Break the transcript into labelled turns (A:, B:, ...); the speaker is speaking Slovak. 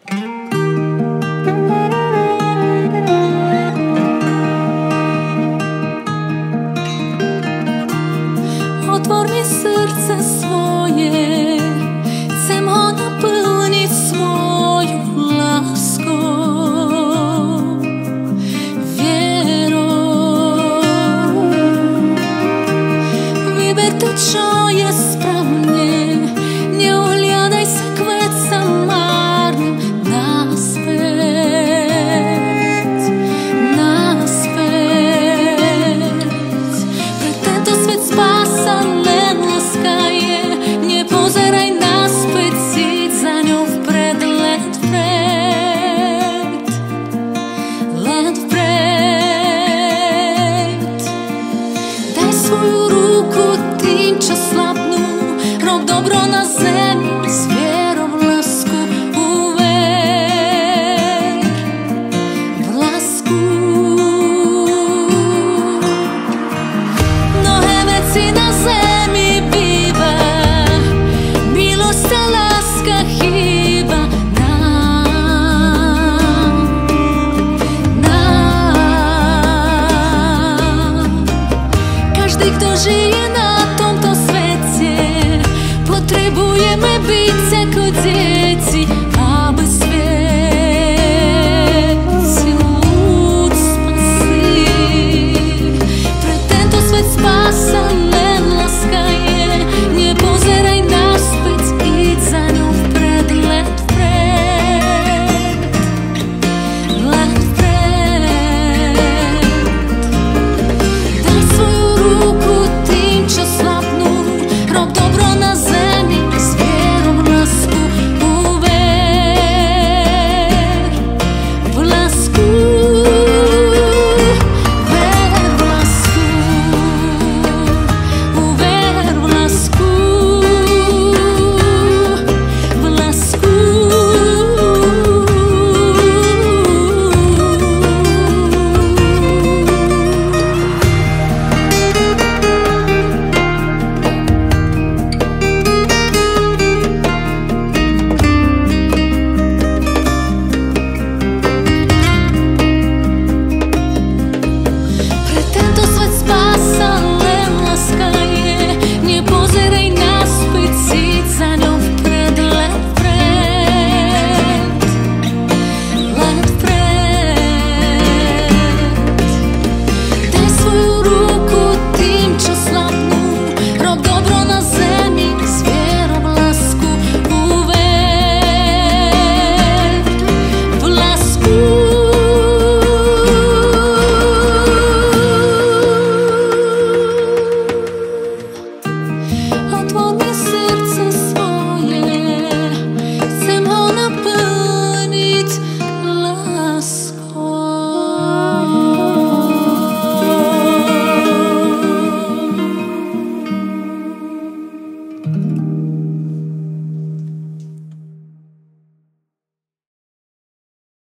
A: Otvor mi srdce svoje, chcem ho naplniť svojou láskou, vierou. Vyber to, čo je správne, neohliadaj sa k vecam márnym. Naspäť, naspäť. Pre tento svet spása len láska je. Nepozeraj naspäť, síď za ňou vpred, len vpred, len vpred. Daj svoju ruku tým, čo slabnú, rob dobro na zemi s vierou v lásku, uver v lásku. Mnohé veci na zemi býva, milosť a láska